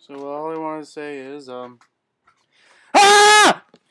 So all I want to say is, ah!